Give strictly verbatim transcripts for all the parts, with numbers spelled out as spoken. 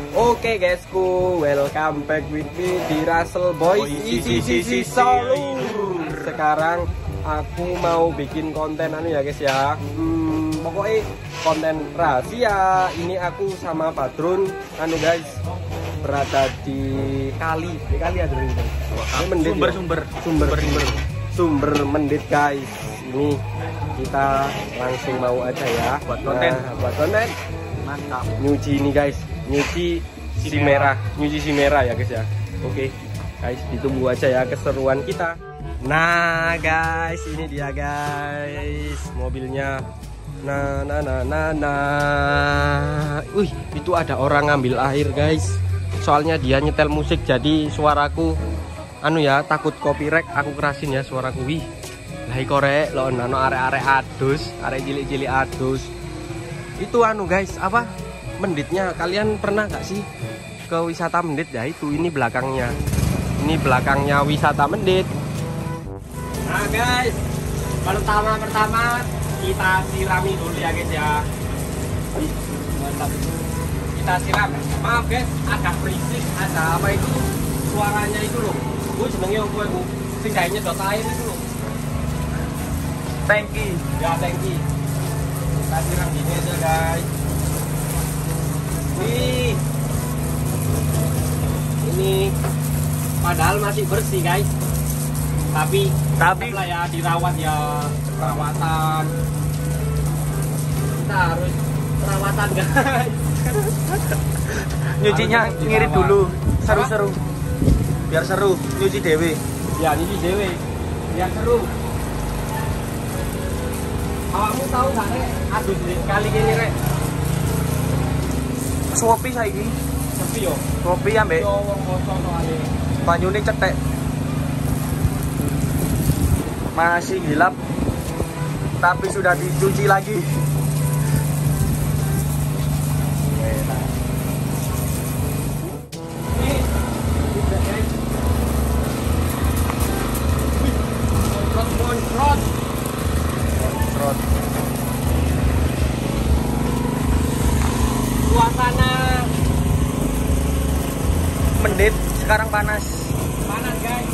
Oke guysku, welcome back with me di Russell Boys Isi Sisi Solo. Sekarang aku mau bikin konten anu ya guys ya. Hmm, pokoknya konten rahasia. Ini aku sama Badrun anu guys berada di kali, di kali ada ini. Ini mendit sumber, ya? sumber sumber sumber sumber mendit guys. Ini kita langsung mau aja ya buat konten. Nah, buat konten. Mantap. Nyuci ini guys, nyuci si, si merah. merah, nyuci si merah ya guys ya. Oke, guys, ditunggu aja ya keseruan kita. Nah guys, ini dia guys mobilnya. Nah, nah, nah, nah, nah. Wih, itu ada orang ngambil air guys. Soalnya dia nyetel musik, jadi suaraku anu ya takut copyright. Aku kerasin ya suaraku. Wih, lah korek lo nano arek-arek adus, arek cilik-cilik adus. Itu anu guys, apa? Menditnya. Kalian pernah gak sih ke wisata Mendit ya? Itu ini belakangnya. Ini belakangnya wisata Mendit. Nah guys, pertama pertama kita sirami dulu ya guys ya. Wih, mantap. Kita siram. Maaf guys, ada berisik, ada apa itu? Suaranya itu loh. Gue senengnya gue bu. Singkainya dot air itu loh. Tangki. Ya tangki. Kita siram gini aja guys. Wih, ini padahal masih bersih guys, tapi tapi lah ya dirawat ya, perawatan. Kita harus perawatan guys. Nyucinya ngirit dulu, seru-seru. Biar seru, nyuci dewe. Ya nyuci dewe, biar seru. Awakmu tahu nggak rek? Aduh kali ini rek. Sopi saiki. Sepi yo. Sopi ambek Yo wong kosong soalnya. banyune cetek. Masih gelap. Tapi sudah dicuci lagi. Suasana Mendit sekarang panas. panas guys.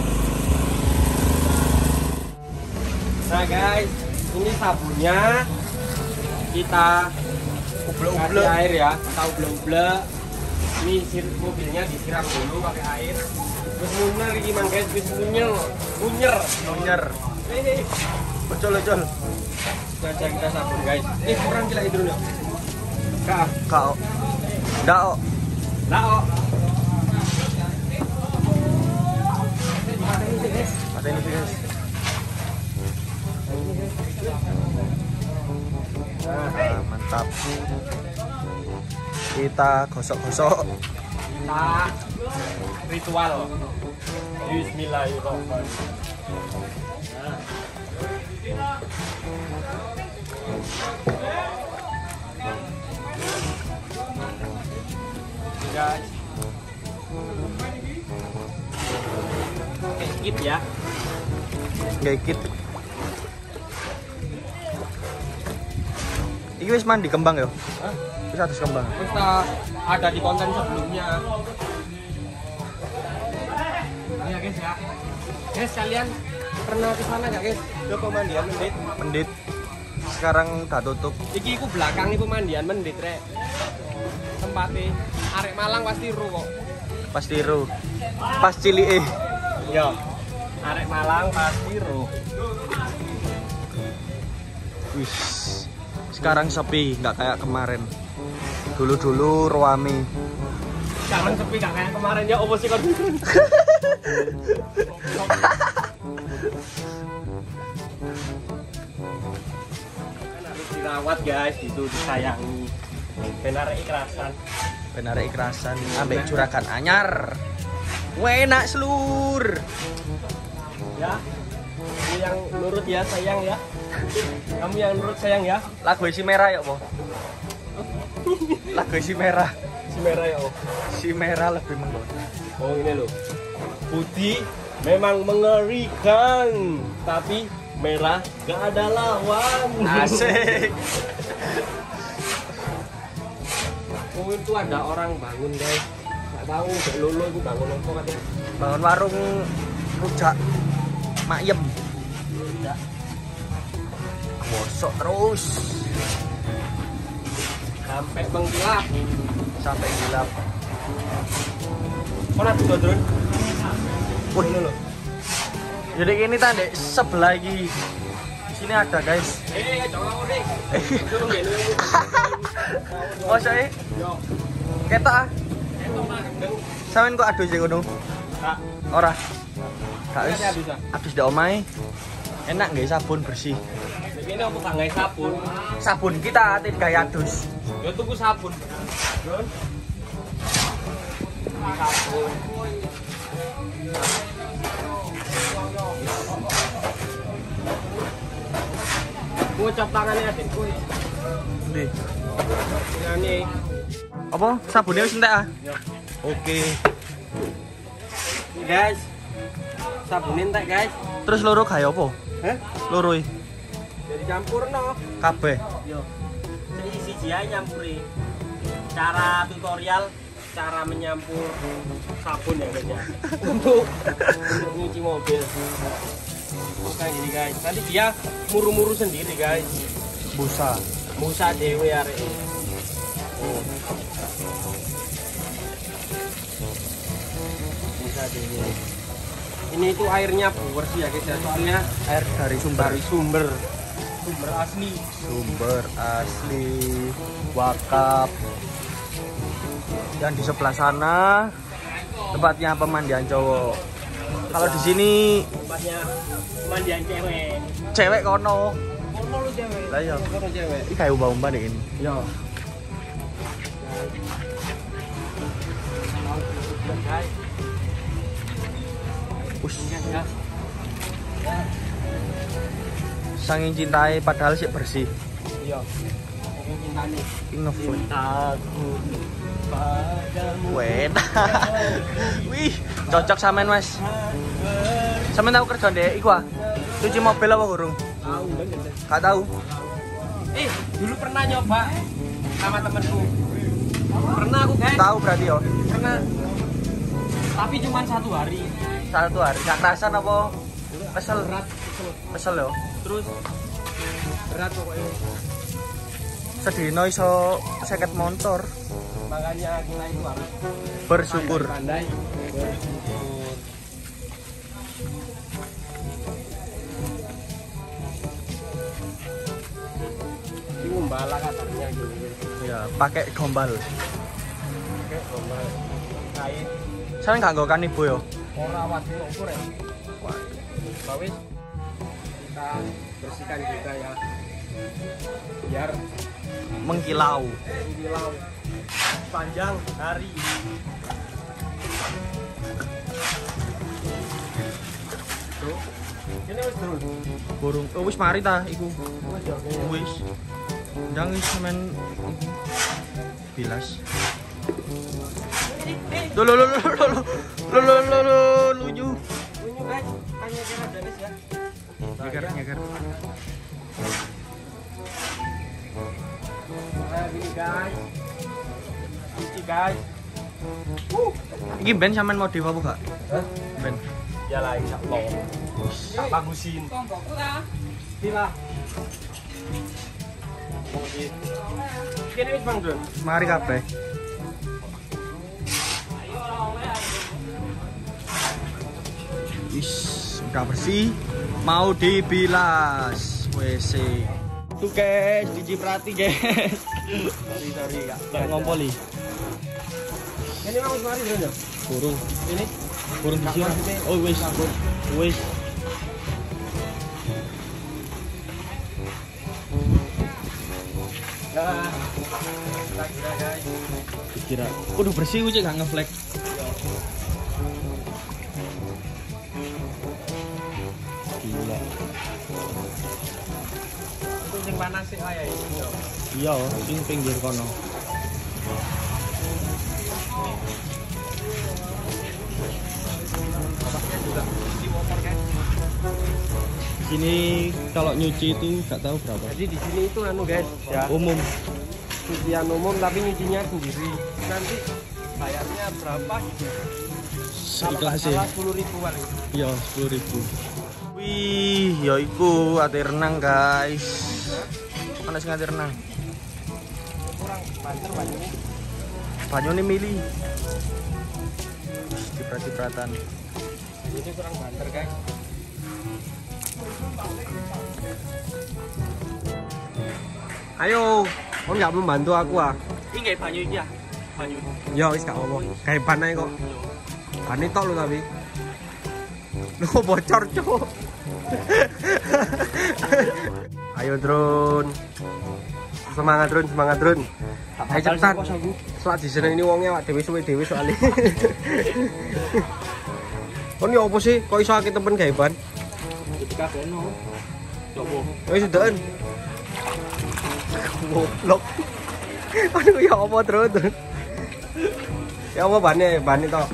Nah guys, ini sabunnya kita kasih air ya, kita ublek-ublek. Ini sir mobilnya disiram dulu pakai air. Terus munyer gimana guys? Terus munyer, munyer, Munyer. Ini Ojol-ojol. aja kita sabun guys. Eh kurang gila itu dulu. Kak, Kau. Ndak, oh. lah oh. Ada ini guys. Nah, mantap. Kita gosok-gosok. Kita ritual. Bismillahirrahmanirrahim. Nah. Guys, kayak kit ya. Kayak kit. Iki wis mandi kembang ya? Hah? Wis atus kembang. Terus ada di konten sebelumnya. Ya guys ya. Guys kalian pernah ke sana nggak guys? Ke pemandian Mendit. Mendit. Sekarang udah tutup. Iki ku belakang ini pemandian Mendit rek. Tempatnya arek Malang pasti ru kok. Pasti ru. Pas cilike. Iya. Arek Malang pasti ru. Wis. Sekarang sepi, nggak kayak kemarin. Dulu-dulu ruame. Jangan sepi gak kayak kemarin ya opo sih kon. Harus dirawat guys, itu disayangi. Benar ikrasan. Benar ikrasan ambek juragan anyar. Enak selur. Ya. Ini yang nurut ya sayang ya. Kamu yang nurut sayang ya. Lagu isi merah ya, Po. Lagu isi merah. Si merah ya. Oh, Si merah lebih menggoda. oh ini loh. Putih memang mengerikan, tapi merah gak ada lawan. Asik. Oh itu ada orang bangun guys. Nggak tahu Dek Lolo itu bangun apa katanya. Bangun warung rujak Mayem. Tidak. Bosok terus Sampai mengkilap. sampai gelap. Kau nanti dodron? Wih, jadi ini tadi sebelah lagi. Di sini ada guys. Eh, jangan deh. Turun deh. Masa eh? Yo. Ketok ah. Itu mah gendeng. Sampeyan kok adus sih ngono? Kak. Ora. Gak wis. Ini adus, ah? Adus ndak omahe. Enak nggih sabun bersih. Ini apa gak ngai sabun? Sabun kita tidak kayak adus. Yo tuku sabun. Don. Sabun. Ngucap tangannya adikku. Ndi? Ini. Apa? Sabunnya wis entek ah? Yo. Oke. Ini guys. Sabunin entek guys. Terus loro gawe apa? Hah? Loro iki. Jadi campur no. Kabeh. Yo. Jadi siji ae nyampuri. Cara tutorial cara menyampur sabun ya guys ya. Untuk untuk nyuci mobil. Kayak gini guys. Nanti dia muru-muru sendiri guys. Busa. Musa dewe arek. Oh. Musa dewe. Ini itu airnya bersih ya guys ya. Soalnya Air dari sumber. dari sumber sumber asli. Sumber asli wakaf. Dan di sebelah sana tempatnya pemandian cowok. Kalau di sini Tempatnya pemandian cewek. cewek kono. Kono lu cewek. Lah iya. Kono cewek. Ini kayak umba-umba nih ini. Yo. Guys, Us, ya. saking cintai padahal sih bersih. Iya. Mungkin cinta nih. Ini ngefun. Cintaku padamu. Wena. Wih, cocok sampean Mas. Sampean tahu kerja ndek iku ah? Cuci mobil apa gurung? Tahu banget. Gak tahu. Eh, dulu pernah nyoba sama temenku. Pernah aku guys. Tahu berarti yo. Pernah. Tapi cuma satu hari. Satu hari. Gak kerasan apa? Kesel. Berat, kesel. Kesel yo. Terus berat pokoknya. Sedino iso seket motor. Makanya kita itu harus Bersyukur. pandai, bersyukur. Ini membala katanya gitu. Ya, pakai gombal. Oke, gombal. Kain Saya nggak nggokan ibu yo. ora wajib ukur ya. Bawis kita bersihkan juga ya. Biar Mengkilau. kilau panjang hari ini. Tuh. Ini wis terus. Burung. Oh, wis mari ta iku. Wis ya, oke. Wis. Ndang wis sampean iki. Bilas. Lo lo lo lo lo lo lo lo lo lucu. Unyu guys, hanya kira Danis ya. Nyeker nyeker. Nah, gini guys. Cuci guys. Uh. Iki ben sampean mau dewa apa gak? Hah? Ben. Ya lah, insya Allah. Tak bagusin. Sila. Kini wis Bang Don. Mari kabeh. Wis, udah bersih. Mau dibilas W C. Tuh guys, diciprati guys. Sorry, sorry, Kak. Kayak ngompoli. Ini mau mari Bro ya? Burung. Ini Burung di sini. Oh wis. Wis. Nah, kita kira guys. Dikira. Udah bersih gue gak ngeflek. Gila. Itu sing panas sih kayak ini. Iya, sing pinggir kono. Bapaknya juga cuci motor kan. Sini kalau nyuci itu gak tahu berapa. Jadi di sini itu anu guys, ya. Umum. cucian umum tapi nyucinya sendiri. Nanti bayarnya berapa gitu? Seikhlasnya. sepuluh ribuan. Iya, sepuluh ribu. Wih, ya iku ate renang, guys. Ana sing ate renang. Kurang banter banyune. Banyune mili. Ciprat-cipratan. Ini kurang banter, guys. Ayo, kok nggak membantu aku ah? Ini nggak banyu iki ya? Banyu. Ya wis gak apa-apa. Kayak ban ae kok. Ban tok lho tapi. Lu kok bocor, Cuk. Ayo, Drun. Semangat, Drun, semangat, Drun. Ayo cepetan. Soal di sini ini wongnya awak dhewe suwe dhewe soalnya. Kon yo opo sih? Kok iso akeh temen gawe ban? Ketika beno. Coba. Wis sudahen. Goblok. Aduh ya apa terus terus. Ya apa bannya ban itu.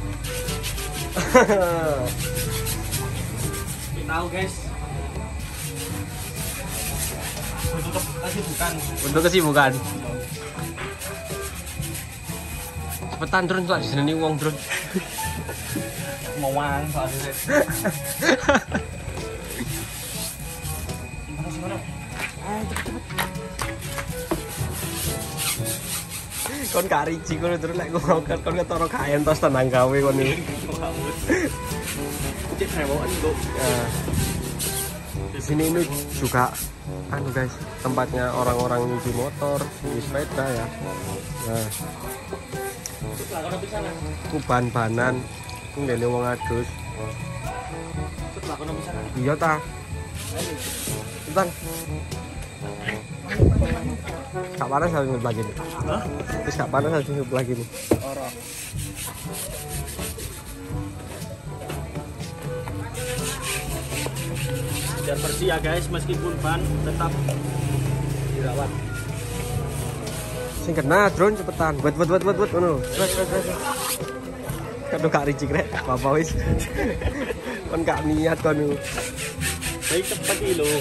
Tahu guys. Untuk kesibukan. Untuk kesibukan. Cepetan Drun soal di sini wong Drun. Mau wang soalnya. Kon kariji kono terus lek ngono kan kon ketara kaen tos tenang gawe kon iki. Cek rewokan kok. Di sini ini juga anu guys, tempatnya orang-orang nyuci motor, nyuci sepeda ya. Nah. Ku ban-banan, ku ngene wong adus. Iya ta. Bang. Gak panas harus ngebel lagi nih. Hah? Terus gak panas harus ngebel lagi nih. Orang. Biar bersih ya guys, meskipun ban tetap dirawat. Sing kena drone cepetan. Buat buat buat buat buat ngono. Wes wes wes. Kado gak ricik rek, apa wis. Kon gak niat kon. Baik cepet iki lho.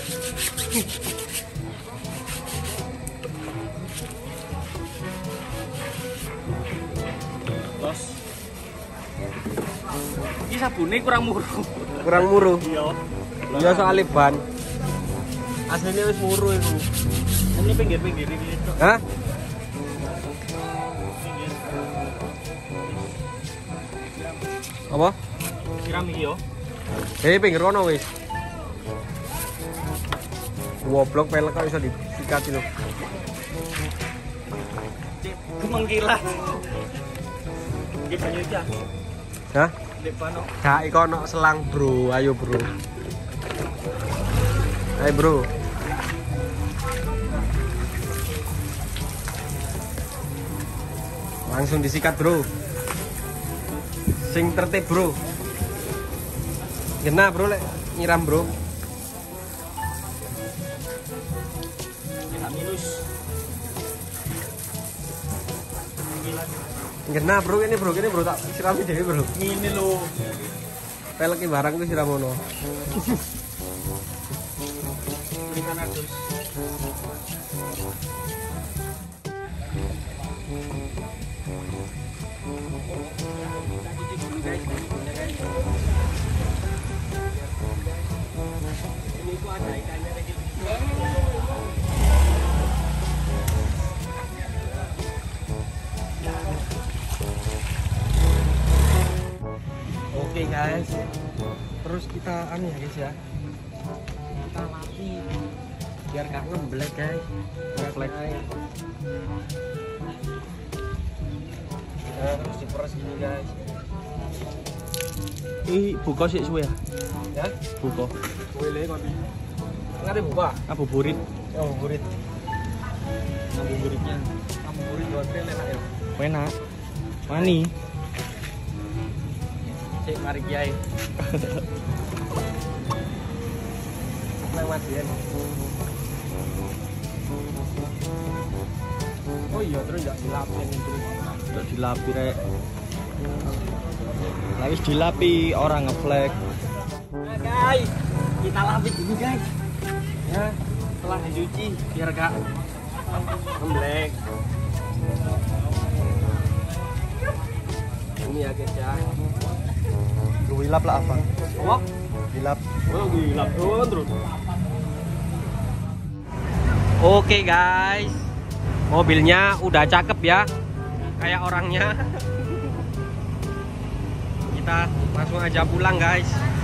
Los. Iki sabune kurang muruh. Kurang muruh. Iya. Iya soal ban. Aslinya wis muruh itu. Ini pinggir-pinggir iki. Hah? Apa? Siram iki yo. Eh pinggir kono wis. Goblok pelek kok iso disikat lho. Mengkilat. Iki banyu iki. Hah? Ndek pano. Gak iko ono selang, Bro. Ayo, Bro. Ayo, Bro. Langsung disikat, Bro. Sing tertib, Bro. Genah, Bro, lek nyiram, Bro. Minus. Genah, Bro, ini, Bro, ini, Bro, tak sirami dhewe, Bro. Ini lho. Peleki barang ku siram ono. Berikan adus. Ini ku ada ikannya lagi. Oke guys, terus kita anu ya guys ya, kita mati biar gak ngeblek guys, ngeblek. Nah, terus diperes gini guys. Ih, buka sih suwe ya? Ya? Buka. Boleh kon. Ngerti buka? Apa burit? Oh, burit. Apa buritnya? Kamu burit dua tril enak ya. Enak. Mani. Cek mari kiai. Lewat dia. Oh iya terus enggak dilapin itu. Enggak dilapi rek. Lah wis dilapi orang ngeflag. Nah, guys, kita lapis dulu guys. Ya, setelah dicuci biar gak Black. Ini ya guys ya. Wilap lah apa? Oh, Wilap. oh gila terus. Oke guys, mobilnya udah cakep ya, kayak orangnya. Kita langsung aja pulang guys.